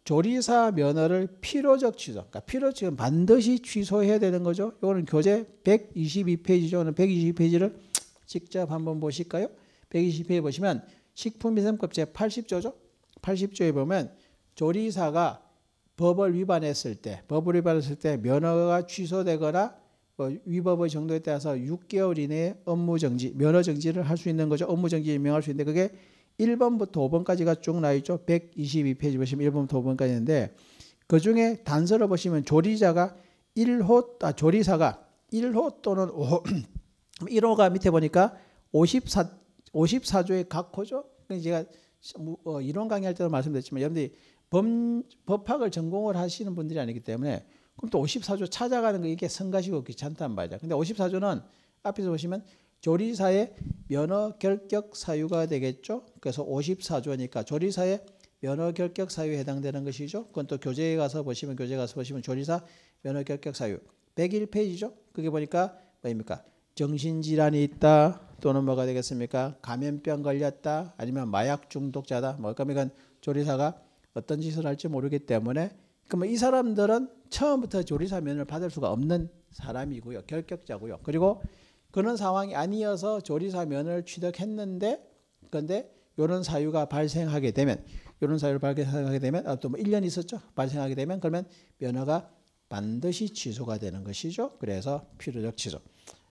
조리사 면허를 필요적 취소. 그러니까 필요적 반드시 취소해야 되는 거죠. 이거는 교재 122페이지죠. 오늘 122페이지를 직접 한번 보실까요? 122페이지 보시면 식품위생법 제80조죠. 80조에 보면 조리사가 법을 위반했을 때 면허가 취소되거나 위법의 정도에 따라서 6개월 이내에 업무 정지, 면허 정지를 할 수 있는 거죠. 업무 정지 명할 수 있는데 그게 1번부터 5번까지가 쭉 나와 있죠. 122페이지 보시면 1번부터 5번까지 있는데 그중에 단서를 보시면 조리사가 1호 또는 5호 1호가 밑에 보니까 54조의 각호죠. 제가 이론 강의할 때도 말씀드렸지만 여러분들이 법학을 전공을 하시는 분들이 아니기 때문에 그럼 또 54조 찾아가는 거 이게 성가시고 귀찮단 말이야. 근데 54조는 앞에서 보시면 조리사의 면허 결격 사유가 되겠죠. 그래서 54조니까 조리사의 면허 결격 사유에 해당되는 것이죠. 그건 또 교재에 가서 보시면 조리사 면허 결격 사유 101페이지죠. 그게 보니까 뭐입니까? 정신질환이 있다 또는 뭐가 되겠습니까? 감염병 걸렸다 아니면 마약 중독자다. 그러니까 조리사가 어떤 짓을 할지 모르기 때문에 그러면 이 사람들은 처음부터 조리사 면허를 받을 수가 없는 사람이고요. 결격자고요. 그리고 그런 상황이 아니어서 조리사 면허를 취득했는데 그런데 이런 사유가 발생하게 되면 또 뭐 1년 있었죠. 발생하게 되면 그러면 면허가 반드시 취소가 되는 것이죠. 그래서 필요적 취소.